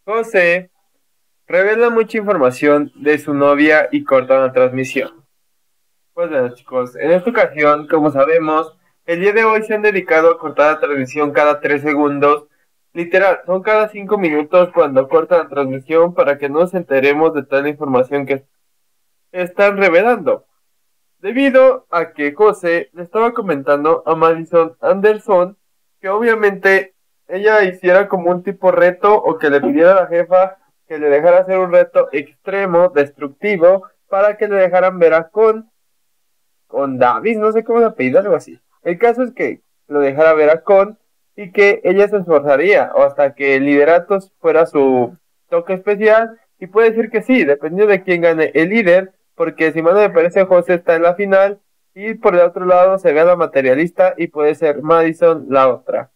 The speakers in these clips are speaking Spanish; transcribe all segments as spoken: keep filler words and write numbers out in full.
José revela mucha información de su novia y corta la transmisión. Pues bueno, chicos, en esta ocasión, como sabemos, el día de hoy se han dedicado a cortar la transmisión cada tres segundos. Literal, son cada cinco minutos cuando cortan la transmisión para que nos enteremos de toda la información que están revelando. Debido a que José le estaba comentando a Madison Anderson que obviamente ella hiciera como un tipo reto o que le pidiera a la jefa que le dejara hacer un reto extremo, destructivo, para que le dejaran ver a Con, con Davis, no sé cómo se apellida, algo así. El caso es que lo dejara ver a Con y que ella se esforzaría o hasta que el liderato fuera su toque especial y puede decir que sí, dependiendo de quién gane el líder, porque si mal no me parece José está en la final y por el otro lado se ve a la materialista y puede ser Madison la otra.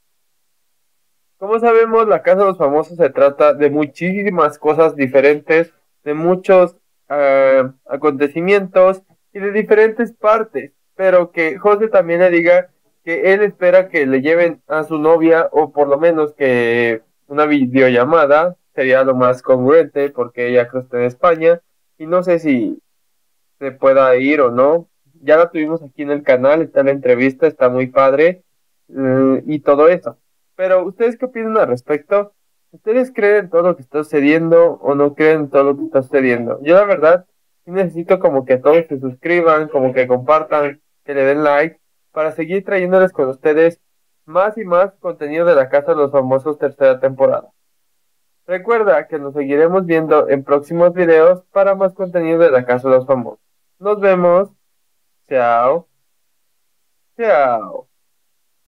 Como sabemos, la Casa de los Famosos se trata de muchísimas cosas diferentes, de muchos uh, acontecimientos y de diferentes partes, pero que José también le diga que él espera que le lleven a su novia o por lo menos que una videollamada sería lo más congruente porque ella creo que está en España y no sé si se pueda ir o no. Ya la tuvimos aquí en el canal, está la entrevista, está muy padre uh, y todo eso. Pero, ¿ustedes qué opinan al respecto? ¿Ustedes creen en todo lo que está sucediendo o no creen en todo lo que está sucediendo? Yo la verdad sí necesito como que todos se suscriban, como que compartan, que le den like, para seguir trayéndoles con ustedes más y más contenido de la Casa de los Famosos tercera temporada. Recuerda que nos seguiremos viendo en próximos videos para más contenido de la Casa de los Famosos. Nos vemos. Chao. Chao.